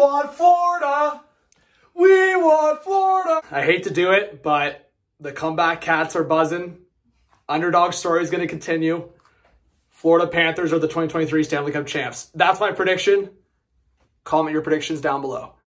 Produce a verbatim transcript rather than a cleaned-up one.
want Florida. We want Florida. I hate to do it, but the comeback cats are buzzing. Underdog story is going to continue. Florida Panthers are the twenty twenty-three Stanley Cup champs. That's my prediction. Comment your predictions down below.